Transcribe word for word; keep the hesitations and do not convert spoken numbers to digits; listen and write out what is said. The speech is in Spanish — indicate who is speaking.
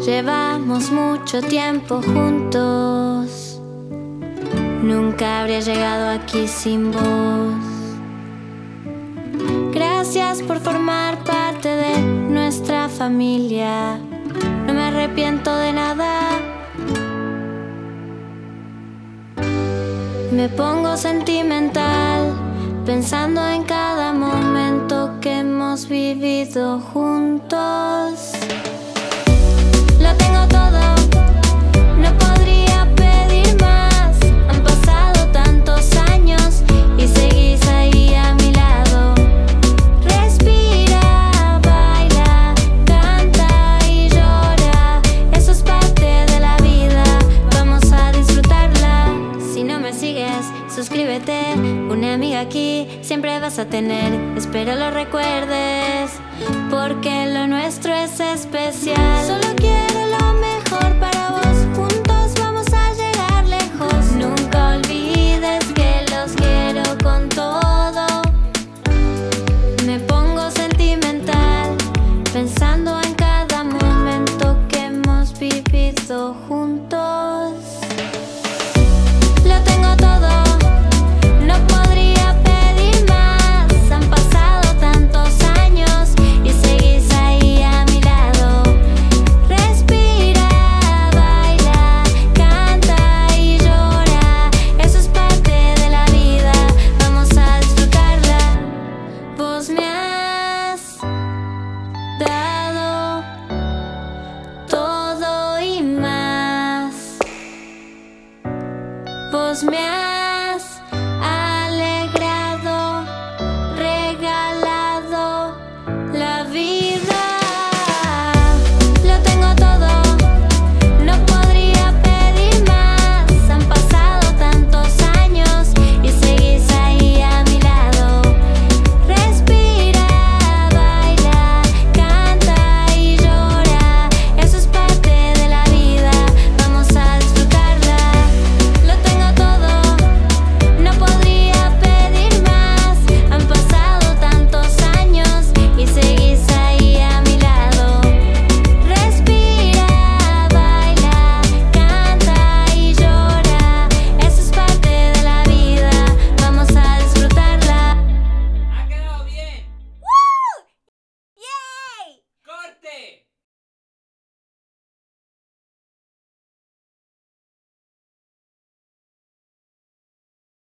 Speaker 1: Llevamos mucho tiempo juntos. Nunca habría llegado aquí sin vos. Gracias por formar parte de nuestra familia. No me arrepiento de nada. Me pongo sentimental pensando en cada momento que hemos vivido juntos. Lo tengo todo, no podría pedir más. Han pasado tantos años y seguís ahí a mi lado. Respira, baila, canta y llora. Eso es parte de la vida, vamos a disfrutarla. Si no me sigues, suscríbete. Una amiga aquí siempre vas a tener. Espero lo recuerdes, porque lo nuestro es especial. Solo quiero lo mejor para vos. Juntos vamos a llegar lejos. Nunca olvides que los quiero con todo. Me pongo sentimental pensando en cada momento que hemos vivido juntos. Lo tengo todo, no podría pedir más. Han pasado tantos años y seguís ahí a mi lado. Respira, baila, canta y llora. Eso es parte de la vida, vamos a disfrutarla. Vos me has dado todo y más. Vos me has